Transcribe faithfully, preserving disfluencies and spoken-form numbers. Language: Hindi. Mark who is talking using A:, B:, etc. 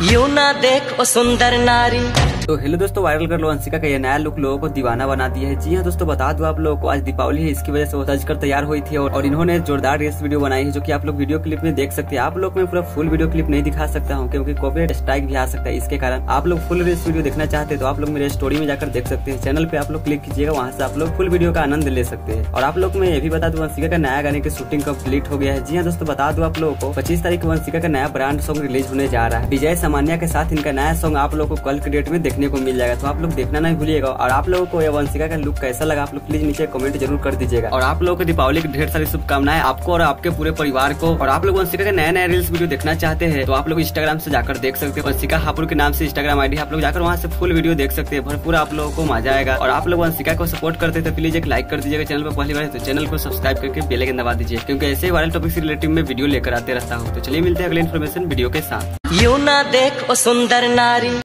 A: यूं ना देख ओ सुंदर नारी।
B: तो हेलो दोस्तों, वायरल गर्ल वंशिका का ये नया लुक लोगों को दीवाना बना दिया है। जी हाँ दोस्तों, बता दूं आप लोगों को आज दीपावली है, इसकी वजह से वो सज कर तैयार हुई थी और, और इन्होंने जोरदार रेस वीडियो बनाई है, जो कि आप लोग वीडियो क्लिप में देख सकते हैं। आप लोग में पूरा फुल वीडियो क्लिप नहीं दिखा सकता हूँ क्योंकि कॉपीराइट स्ट्राइक भी आ सकता है। इसके कारण आप लोग फुल रेस वीडियो देखना चाहते हैं तो आप लोग मेरे स्टोरी में जाकर देख सकते हैं। चैनल पे आप लोग क्लिक कीजिएगा, वहाँ से आप लोग फुल वीडियो का आनंद ले सकते हैं। और आप लोग में ये भी बता दूं, वंशिका का नया गाने की शूटिंग कम्प्लीट हो गया है। जी हाँ दोस्तों, बता दूं आप लोगों को पच्चीस तारीख को वंशिका का नया ब्रांड सॉन्ग रिलीज होने जा रहा है। विजय सामान्या के साथ इनका नया सॉन्ग आप लोग को कल के डेट में देखने को मिल जाएगा, तो आप लोग देखना नहीं भूलिएगा। और आप लोगों को ये वंशिका का लुक कैसा लगा आप लोग प्लीज नीचे कमेंट जरूर कर दीजिएगा। और आप लोगों को दीपावली की ढेर सारी शुभकामनाएं आपको और आपके पूरे परिवार को। और आप लोग वंशिका के नए नए रील्स वीडियो देखना चाहते हैं तो आप लोग इंस्टाग्राम से जाकर देख सकते हैं। वंशिका हापुड़ के नाम से इंस्टाग्राम आईडी, आप लोग जाकर वहाँ से फुल वीडियो देख सकते हैं। भरपूर आप लोगों को मजा आएगा। और आप लोग वंशिका को सपोर्ट करते थे प्लीज एक लाइक कर दीजिएगा। चैनल पर पहली बार है तो चैनल को सब्सक्राइब करके बेल आइकन दबा दीजिए, क्योंकि ऐसे वायरल टॉपिक से रिलेटेड में वीडियो लेकर आते रहता हूँ। तो चलिए मिलते हैं अगले इन्फॉर्मेशन वीडियो के साथ।
A: यूं ना देख ओ सुंदर नारी।